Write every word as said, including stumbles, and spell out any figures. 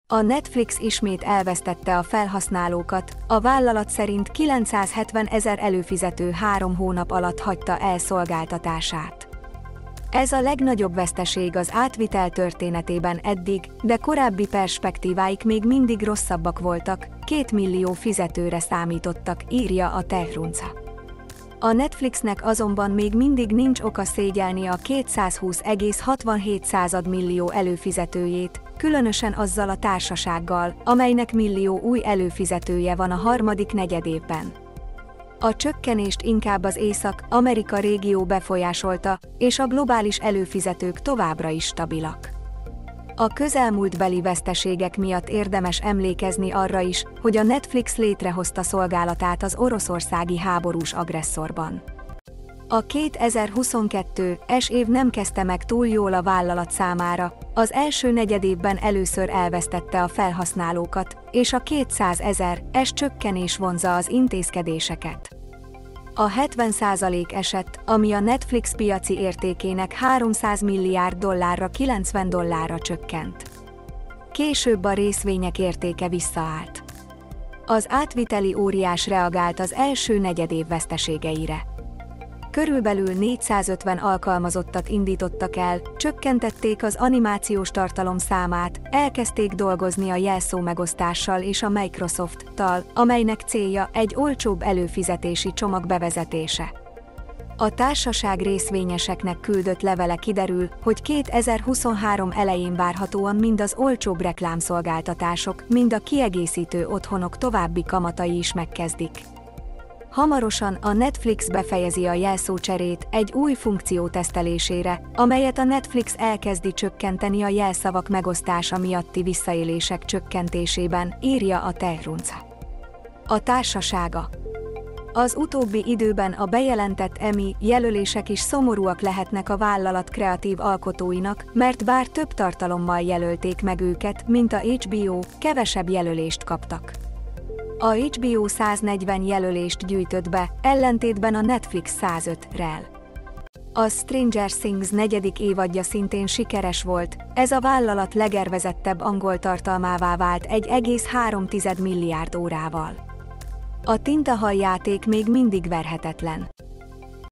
A Netflix ismét elvesztette a felhasználókat, a vállalat szerint kilencszázhetvenezer előfizető három hónap alatt hagyta el szolgáltatását. Ez a legnagyobb veszteség az átvitel történetében eddig, de korábbi perspektíváik még mindig rosszabbak voltak, két millió fizetőre számítottak, írja a TechCrunch. A Netflixnek azonban még mindig nincs oka szégyelni a kétszázhúsz egész hatvanhét millió előfizetőjét, különösen azzal a társasággal, amelynek millió új előfizetője van a harmadik negyedévben. A csökkenést inkább az Észak-Amerika régió befolyásolta, és a globális előfizetők továbbra is stabilak. A közelmúltbeli veszteségek miatt érdemes emlékezni arra is, hogy a Netflix létrehozta szolgálatát az oroszországi háborús agresszorban. A kétezer-huszonkettes év nem kezdte meg túl jól a vállalat számára, az első negyedévben először elvesztette a felhasználókat, és a kétszázezer-es csökkenés vonzza az intézkedéseket. A hetven százalék esett, ami a Netflix piaci értékének háromszáz milliárd dollárra kilencven dollárra csökkent. Később a részvények értéke visszaállt. Az átviteli óriás reagált az első negyedév veszteségeire. Körülbelül négyszázötven alkalmazottat indítottak el, csökkentették az animációs tartalom számát, elkezdték dolgozni a jelszómegosztással és a Microsoft-tal, amelynek célja egy olcsóbb előfizetési csomag bevezetése. A társaság részvényeseknek küldött levele kiderül, hogy kétezer-huszonhárom elején várhatóan mind az olcsóbb reklámszolgáltatások, mind a kiegészítő otthonok további kamatai is megkezdik. Hamarosan a Netflix befejezi a jelszócserét egy új funkció tesztelésére, amelyet a Netflix elkezdi csökkenteni a jelszavak megosztása miatti visszaélések csökkentésében, írja a TechCrunch. A társasága. Az utóbbi időben a bejelentett Emmy jelölések is szomorúak lehetnek a vállalat kreatív alkotóinak, mert bár több tartalommal jelölték meg őket, mint a há bé o, kevesebb jelölést kaptak. A há bé o száznegyven jelölést gyűjtött be, ellentétben a Netflix százöt-rel. A Stranger Things negyedik évadja szintén sikeres volt, ez a vállalat legervezettebb angol tartalmává vált egy egész három milliárd órával. A tintahal játék még mindig verhetetlen.